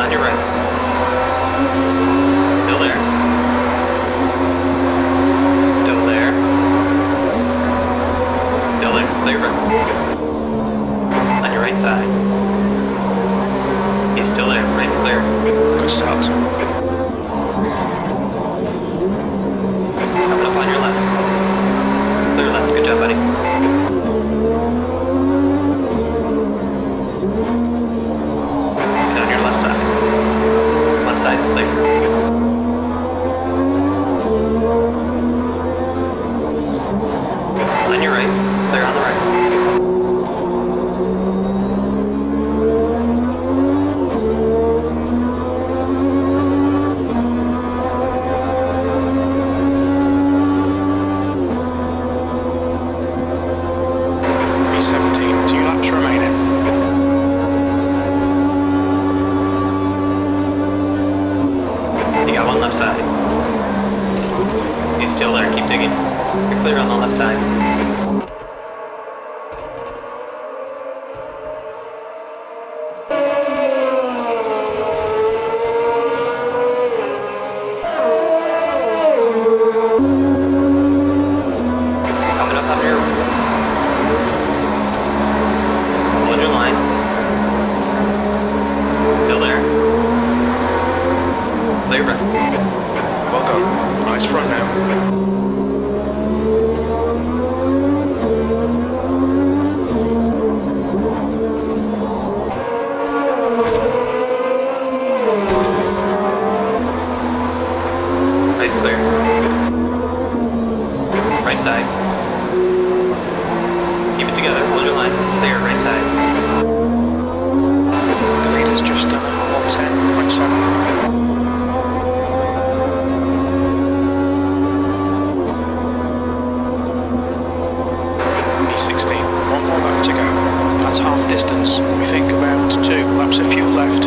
On your right. Still there. Still there. Still there. Clear right. On your right side. He's still there. Right's clear. Good start. Coming up on your left. Clear left. Good job, buddy. He's on your left side. Left side's clear. On your right. Clear on the right. Left side. He's still there, keep digging. You're clear on the left side. Coming up on your... Hold your line. Still there. Clear right. Well done. Nice front now. Right's clear. Right side. Keep it together. Hold your line. Clear. Right side. The leader's just done 110.7. One more lap to go. That's half distance. We think about 2 laps of fuel left.